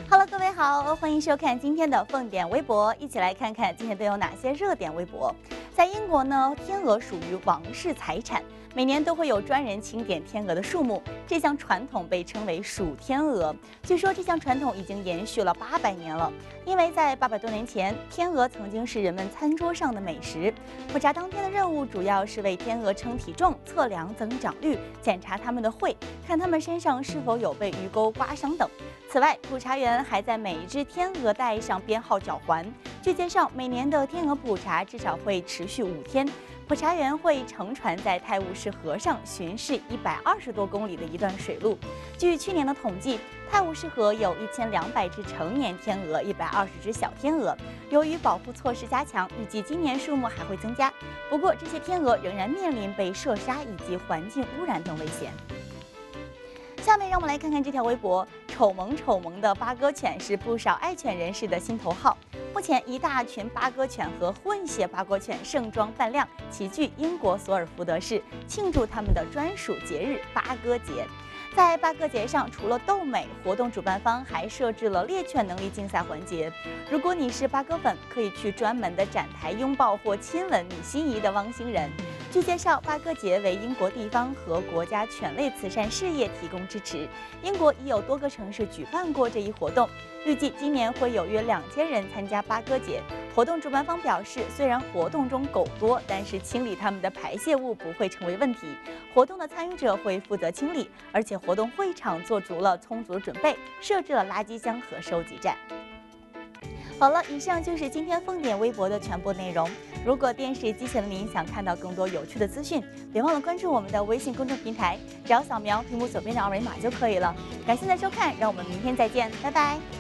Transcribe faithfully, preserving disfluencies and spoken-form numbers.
Hello， 各位好，欢迎收看今天的凤点微博，一起来看看今天都有哪些热点微博。在英国呢，天鹅属于王室财产，每年都会有专人清点天鹅的数目，这项传统被称为数天鹅。据说这项传统已经延续了八百年了，因为在八百多年前，天鹅曾经是人们餐桌上的美食。普查当天的任务主要是为天鹅称体重、测量增长率、检查它们的喙，看它们身上是否有被鱼钩刮伤等。此外，普查员还在每一只天鹅带上编号脚环。据介绍，每年的天鹅普查至少会持续五天，普查员会乘船在泰晤士河上巡视一百二十多公里的一段水路。据去年的统计，泰晤士河有一千两百只成年天鹅，一百二十只小天鹅。由于保护措施加强，预计今年数目还会增加。不过，这些天鹅仍然面临被射杀以及环境污染等危险。下面让我们来看看这条微博。丑萌丑萌的八哥犬是不少爱犬人士的心头好。目前，一大群八哥犬和混血八哥犬盛装扮靓，齐聚英国索尔福德市，庆祝他们的专属节日——八哥节。在八哥节上，除了斗美，活动主办方还设置了猎犬能力竞赛环节。如果你是八哥粉，可以去专门的展台拥抱或亲吻你心仪的汪星人。据介绍，八哥节为英国地方和国家犬类慈善事业提供支持。英国已有多个城市举办过这一活动，预计今年会有约两千人参加八哥节。活动主办方表示，虽然活动中狗多，但是清理它们的排泄物不会成为问题。活动的参与者会负责清理，而且活动会场做足了充足的准备，设置了垃圾箱和收集站。好了，以上就是今天凤点微博的全部内容。如果电视机前的您想看到更多有趣的资讯，别忘了关注我们的微信公众平台，只要扫描屏幕左边的二维码就可以了。感谢您的收看，让我们明天再见，拜拜。